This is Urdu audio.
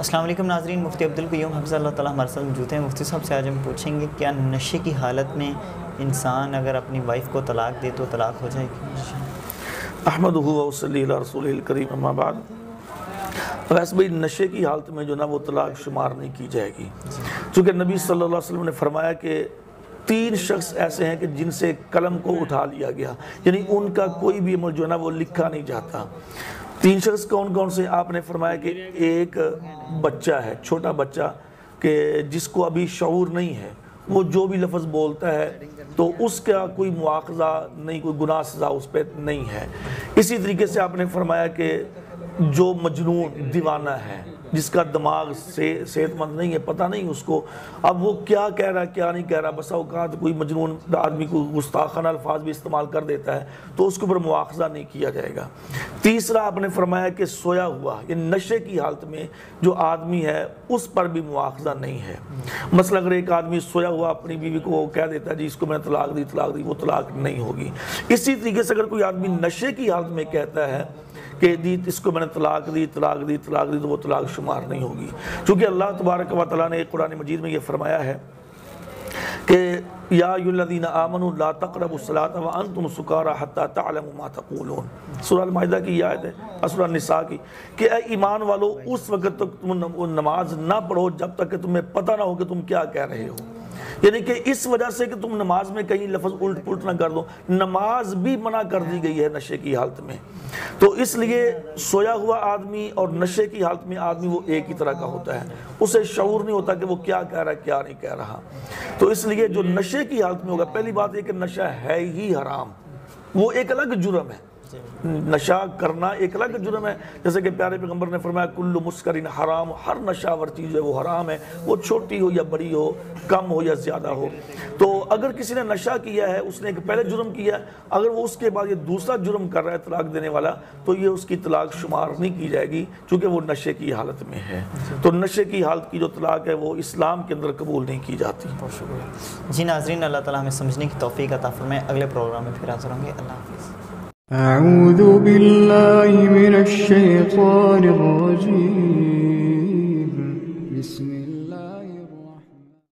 السلام علیکم ناظرین، مفتی عبدالقیوم حفظہ اللہ تعالیٰ ہمارے ساتھ موجود ہیں۔ مفتی صاحب سے آج ہم پوچھیں گے کیا نشے کی حالت میں انسان اگر اپنی وائف کو طلاق دے تو طلاق ہو جائے گی؟ احمدہ و صلی علی رسول الکریم، اما بعد۔ ویسے بھائی نشے کی حالت میں جو نا وہ طلاق شمار نہیں کی جائے گی، چونکہ نبی صلی اللہ علیہ وسلم نے فرمایا کہ 3 شخص ایسے ہیں کہ جن سے قلم کو اٹھا لیا گیا، یعنی ان کا کوئی بھی عمل جو ہے نا وہ لکھا نہیں جاتا۔ 3 شخص کون کون سے؟ آپ نے فرمایا کہ ایک بچہ ہے، چھوٹا بچہ کہ جس کو ابھی شعور نہیں ہے، وہ جو بھی لفظ بولتا ہے تو اس کا کوئی مواخذہ نہیں، کوئی گناہ سزا اس پہ نہیں ہے۔ اسی طریقے سے آپ نے فرمایا کہ جو مجنون دیوانہ ہے، جس کا دماغ صحت مند نہیں ہے، پتہ نہیں اس کو اب وہ کیا کہہ رہا ہے کیا نہیں کہہ رہا، بسا اوقات کوئی مجنون آدمی کو گستاخانہ الفاظ بھی استعمال کر دیتا ہے تو اس کے اوپر مواخذہ نہیں کیا جائے گا۔ تیسرا آپ نے فرمایا کہ سویا ہوا، یہ نشے کی حالت میں جو آدمی ہے اس پر بھی مواخذہ نہیں ہے۔ مثلا اگر ایک آدمی سویا ہوا اپنی بیوی کو کہہ دیتا ہے جی اس کو میں نے طلاق دی، وہ طلاق نہیں ہوگی۔ اسی طریقے سے اگر کوئی آدمی نشے کی حالت میں کہتا ہے کہ اس کو میں نے طلاق دی تو وہ طلاق شمار نہیں ہوگی، چونکہ اللہ تبارک و تعالیٰ نے قرآن مجید میں یہ فرمایا ہے کہ یا ایھا الذین آمنوا لا تقربوا الصلاۃ وانتم سکارى حتى تعلموا ما تقولون، سورہ المائدہ کی یہ آیت ہے، سورہ النساء کی، کہ اے ایمان والو اس وقت تک تم نماز نہ پڑھو جب تک کہ تمہیں پتہ نہ ہو کہ تم کیا کہہ رہے ہو۔ یعنی کہ اس وجہ سے کہ تم نماز میں کہیں لفظ الٹ پلٹ نہ کر دو، نماز بھی منع کر دی گئی ہے نشے کی حالت میں۔ تو اس لیے سویا ہوا آدمی اور نشے کی حالت میں آدمی وہ ایک ہی طرح کا ہوتا ہے، اسے شعور نہیں ہوتا کہ وہ کیا کہہ رہا ہے کیا نہیں کہہ رہا۔ تو اس لیے جو نشے کی حالت میں ہوگا، پہلی بات یہ کہ نشہ ہے ہی حرام، وہ ایک الگ جرم ہے، نشہ کرنا ایک الگ جرم ہے۔ جیسے کہ پیارے پیغمبر نے فرمایا کل مسکر حرام، ہر نشہ ور چیز ہے وہ حرام ہے، وہ چھوٹی ہو یا بڑی ہو، کم ہو یا زیادہ ہو۔ تو اگر کسی نے نشہ کیا ہے، اس نے ایک پہلے جرم کیا ہے، اگر وہ اس کے بعد یہ دوسرا جرم کر رہا ہے طلاق دینے والا، تو یہ اس کی طلاق شمار نہیں کی جائے گی، چونکہ وہ نشے کی حالت میں ہے۔ تو نشے کی حالت کی جو طلاق ہے وہ اسلام کے اندر قبول نہیں کی جاتی۔ بہت شکریہ جی ناظرین، اللہ تعالیٰ ہمیں سمجھنے کی توفیق عطا فرمائے۔ اگلے پروگرام میں پھر حاضر ہوں گے۔ اللہ حافظ۔ اعوذ باللہ من الشیطان الرجیم، بسم